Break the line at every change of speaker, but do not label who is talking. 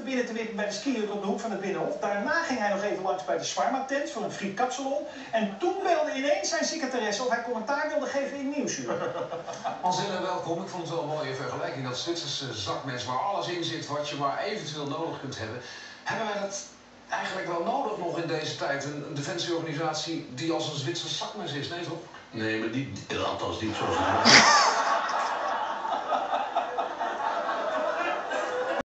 binnen te wippen bij de skihut op de hoek van het Binnenhof. Daarna ging hij nog even langs bij de Swarma-tent voor een frietkapsalon. En toen belde ineens zijn secretaresse of hij commentaar wilde geven in Nieuwsuur.
Anzelle, welkom. Ik vond het wel een mooie vergelijking. Dat Zwitserse zakmes waar alles in zit wat je maar eventueel nodig kunt hebben. Hebben wij dat eigenlijk wel nodig nog in deze tijd? Een defensieorganisatie die als een Zwitsers zakmes is, nee toch?
Nee, maar althans niet zoals